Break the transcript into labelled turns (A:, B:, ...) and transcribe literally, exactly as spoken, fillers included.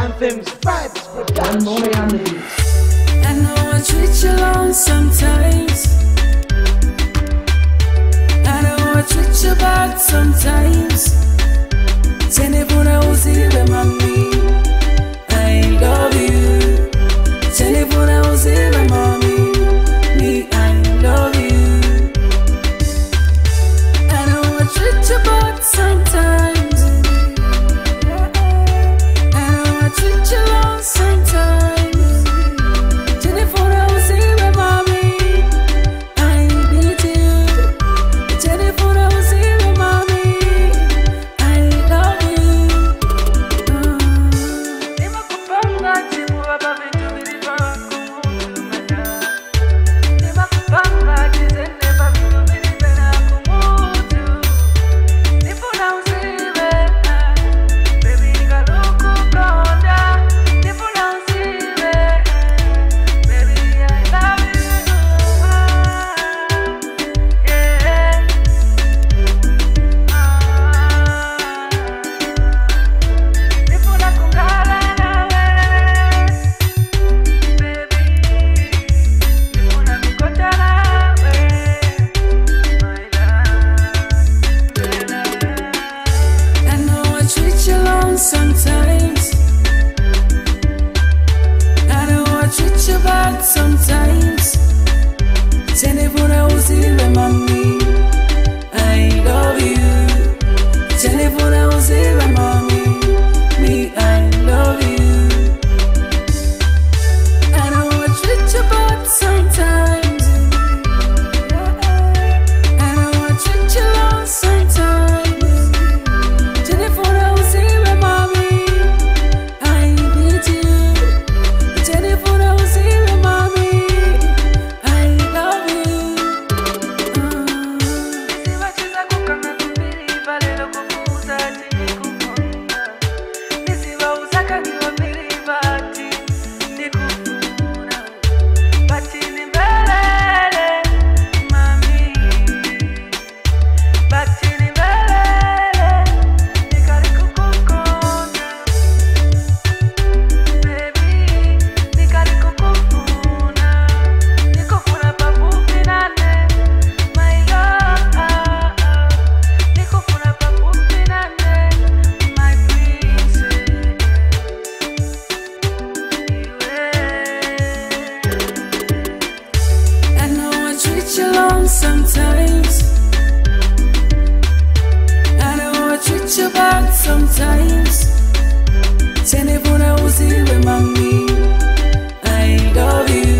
A: Anthems Vibes Production.
B: One more on the beat.
C: I know I treat you long sometimes. I know I treat you bad sometimes. Tenebuna uziwe mami, I love you. Tenebuna uziwe mami, me I love you. I know I treat you bad sometimes. I know I treat you long sometimes. Tenebuna uziwe mami, I need you. Tenebuna uziwe mami, I love you. Nima kupanga timu waba vitu viliva kumutu. Nima kupanga tizene ba vitu vilivena kumutu. Nipuna uziwe, baby nikaluku konda. Nipuna uziwe, baby I love you. Yeah. Nipuna kungala nawe, baby. Nipuna mikota nawe, my love. I know I treat you long sometimes. I know I treat you bad sometimes. Tenebuna uziwe mami, I love you. Tenebuna uziwe mami, me I love you. I know I treat you bad sometimes. I know I treat you long sometimes. Tenebuna uziwe mami, I need you. Tenebuna uziwe mami, I love you. Nisiwachiza kukanga kumbiri valelo kukuza tini kukonga. Nisiwa usaka niwa mbiri bati nikufuna. Bati ni mbelele mami. Bati ni mbelele nikari kukukonga. Baby nikari kukufuna. Nikufuna papupi nane, my love. Nikufuna papupi nane, my princess. I know I treat you long sometimes. I know I treat you bad sometimes. Tenebuna uziwe mami, I love you.